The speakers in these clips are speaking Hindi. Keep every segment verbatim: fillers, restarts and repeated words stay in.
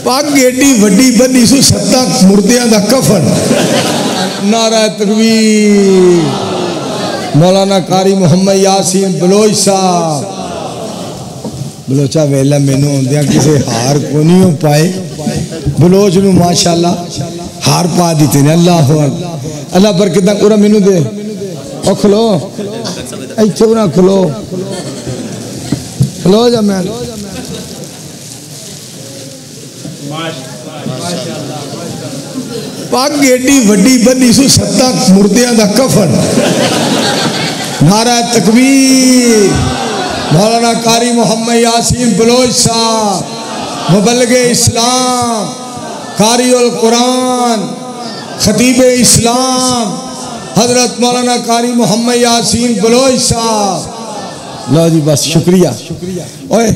पग एडी वड्डी बनी सु सत्ता मुर्दियां दा कफन। नारा तकबीर। मौलाना कारी मोहम्मद यासीन बलोच साहब बलोचा वेला मैनू आंदिया किसी हार को नहीं हो पाए बलोच नू माशाअल्लाह हार पा दिते ने। अल्लाह अल्लाह बरकत पूरा मैनू दे। ओ खलो इत्थे ना खलो खलो जा मैं पग एडी वड्डी बनी सु सत्ता मुर्दियां दा कफन। नारा तकबीर। मौलाना कारी मोहम्मद यासीन बलोच साहब मुबल्लिगे इस्लाम कारी उल कुरान खतीब इस्लाम हजरत मौलाना कारी मोहम्मद यासीन बलोच साहब। लो जी बस शुक्रिया। ओए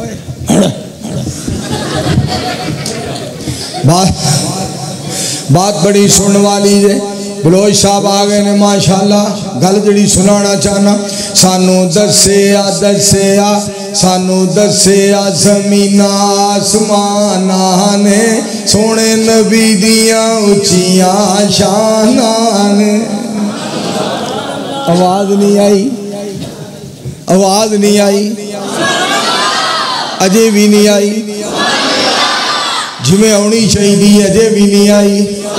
बात बात बड़ी सुनने वाली है। बलोच साहब आ गए ने माशाअल्लाह। गल जड़ी सुनाना चाहना सानू दस्सिया दस्सिया सानू दस्सिया ज़मीना आसमाना ने सोने नबी दियां उच्चियां शानां ने। आवाज नहीं आई आवाज नहीं आई अजे भी नहीं आई जिमें आनी चाहिए अजे भी नहीं आई।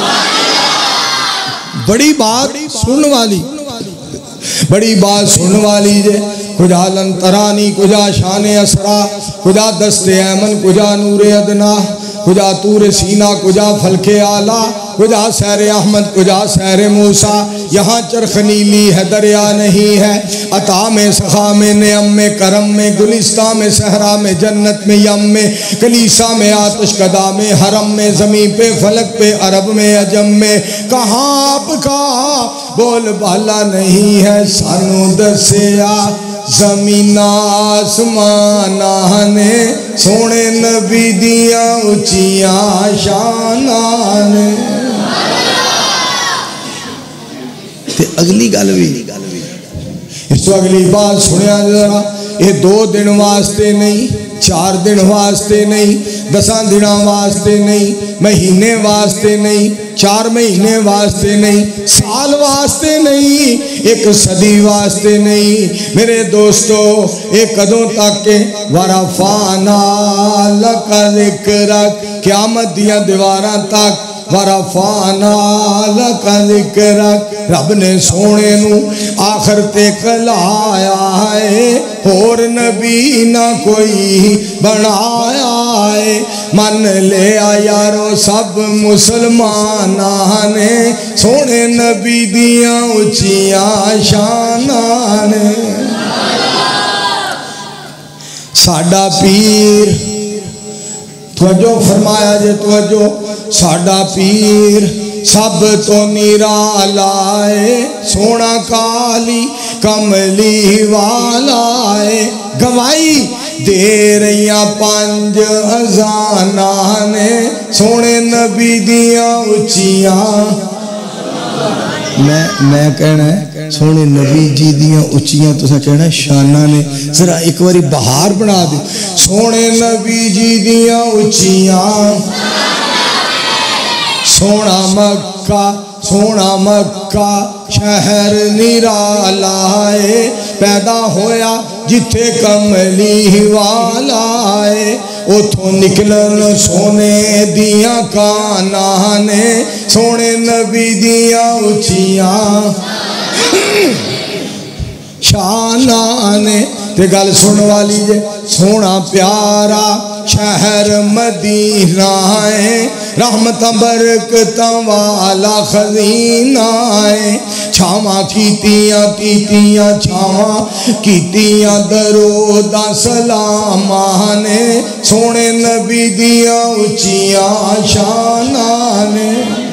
बड़ी बात सुनने वाली बड़ी बात सुनने वाली जे कुजा लंतरानी कुजा शान असरा कुजा दस्ते ऐमन कुजा नूरे अदना कुजा तूरे सीना कुजा फलके आला कुजा सैरे अहमद कुजा सैरे मूसा। यहाँ चरखनीली है दरिया नहीं है अता में सखा में नियम में करम में गुलिस्ता में सहरा में जन्नत में यम में कलीसा में आतिश कदा में हरम में ज़मीन पे फलक पे अरब में अजम में कहाँ आपका बोल बाला नहीं है। सानू दस्सिया ज़मीना आसमाना ने सोने नबी दियां उच्चियां शानां ने। ते अगली गल भी इस तो अगली बात सुनिया जरा। ये दो दिन वास्ते नहीं चार दिन वास्ते नहीं दसा दिन वास्ते नहीं महीने वास्ते नहीं चार महीने वास्ते नहीं साल वास्ते नहीं एक सदी वास्ते नहीं। मेरे दोस्तों ये कदों तक के वरफाना लका ज़िक्र क़यामत दियां दीवारां तक वरफाना लका ज़िक्र रब ने सोने नू आखिर ते कलाया है होर नबी ना कोई बनाया है। मन ले यारो सब मुसलमाना ने सोने नबी दियां उच्चियां शानां ने। साडा पीर तवज्जो फरमाया जे तवज्जो साडा पीर सब तो निराला है सोना काली कमली वाला है। गवाही दे रहिया पंज अजाना ने सोने नबी दियां उच्चियां। मैं मैं कहना है सोने नबी जी दियां उच्चियां तुसा कहना शाना ने। जरा एक बारी बहार बना दे सोने नबी जी दियां उच्चियां। सोना मक्का सोना मक्का शहर निराला है पैदा होया जिथे कमली वाला है। उथों निकलन सोने दियां काना ने सोने नबी दियां उच्चियां शाना ने। ते गल सुन वाली जे सोना प्यारा शहर मदीना है रहमत बरकत वाला खजीना है। छावा कीतियां कीतियां छावा कीतियां दरोदा सलामा ने सोने नबी दियां उच्चियां शानां ने।